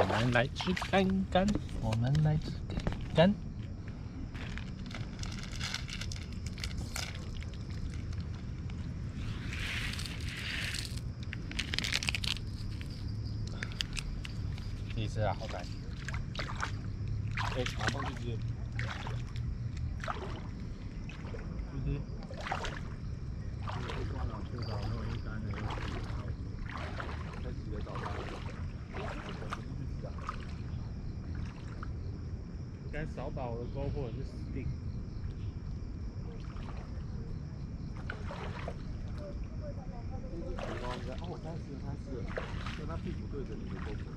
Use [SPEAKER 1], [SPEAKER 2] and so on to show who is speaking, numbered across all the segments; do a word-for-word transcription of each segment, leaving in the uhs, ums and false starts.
[SPEAKER 1] 们来吃干干，我们来吃干干。自己吃啊，好干。哎，马上去吃。去吃。光网吃到没有一干的，才洗的澡吧？该扫把我的沟或者是死定。哦，开始开始，就他屁股对着你的沟口。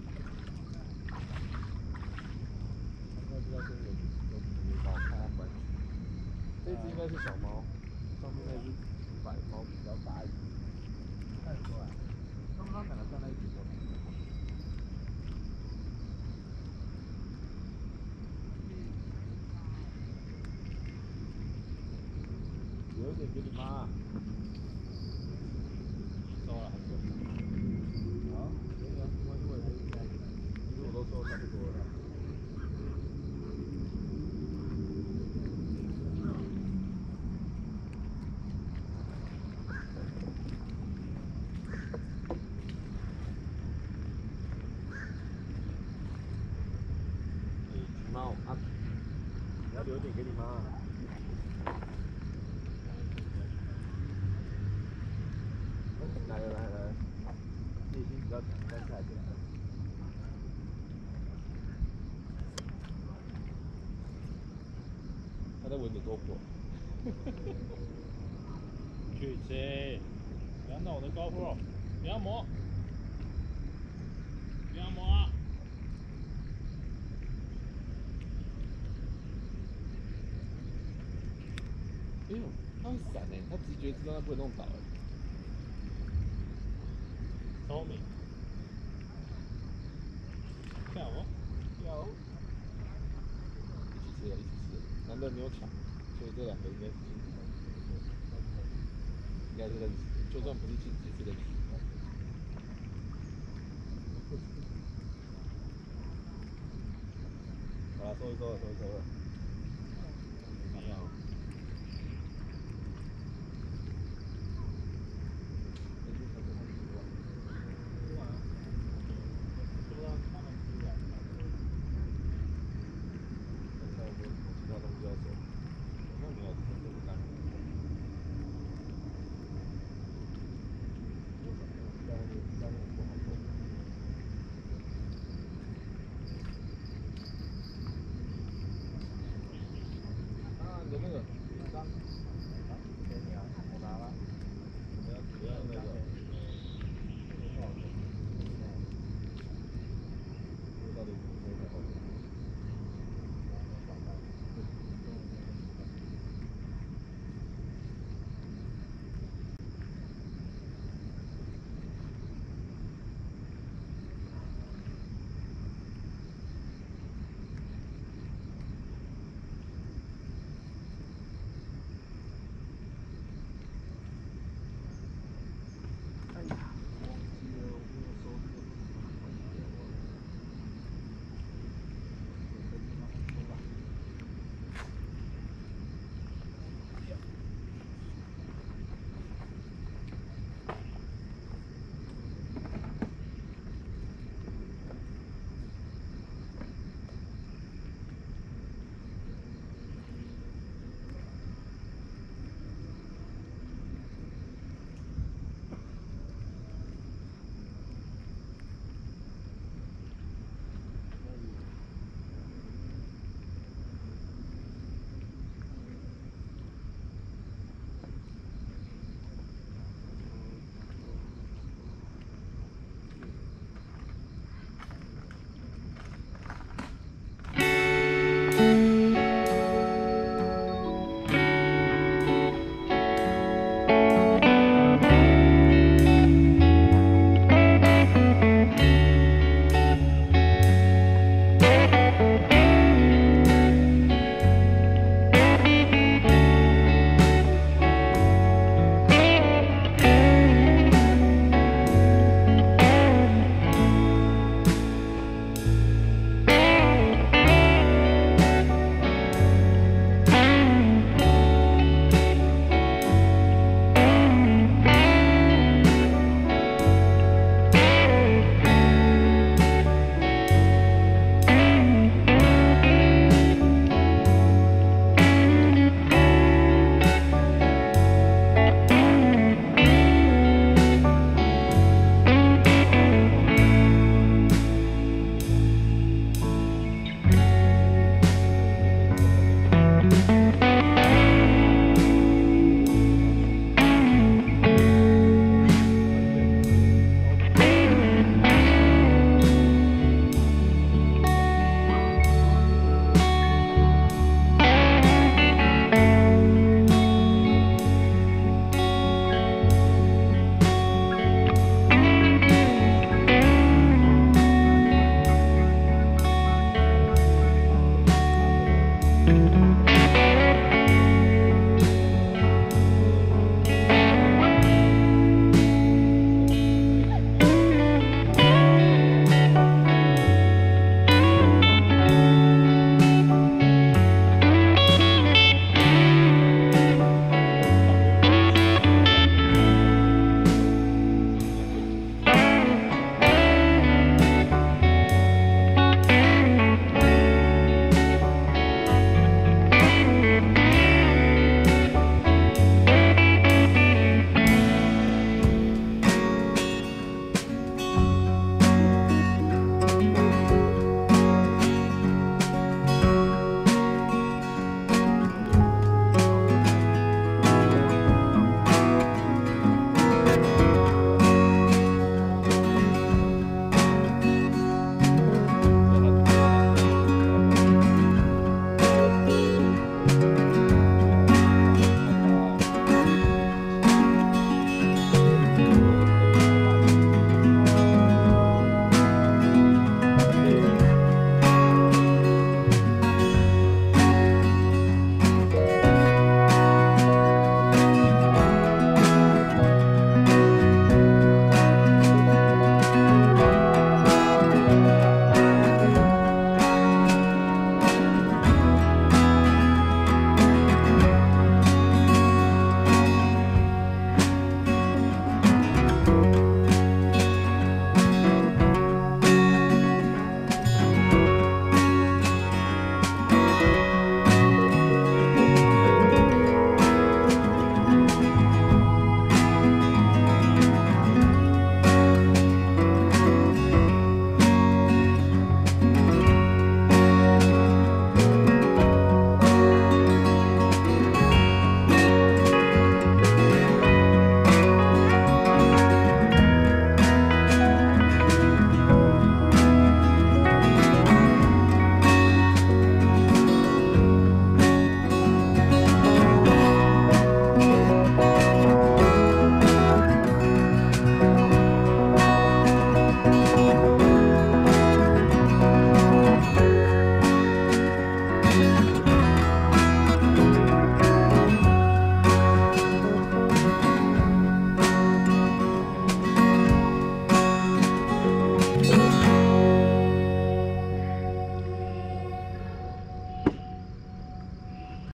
[SPEAKER 1] 应该知道这个有有毛，看它关系。这只应该是小猫，上面那只白猫比较大一点。看得出来，他们两个站在一起做。留一点给你妈。收了，还是？好，可以啊，没关系，我也可以带。其实我都收差不多了。猫啊，你要留一点给你妈。来来来来，内心比较强，但是还是来了。他在闻你多破。去吃，不要弄我的高坡，不要磨，不要磨啊！哎呦，他会闪哎，他直觉知道他不会弄倒哎。聪明。跳哦，跳哦。一起吃了，一起吃了，难得没有抢，所以这两个应该是亲子。应该是认识，就算不是亲子也是认识。好了，收一收了，收一收了。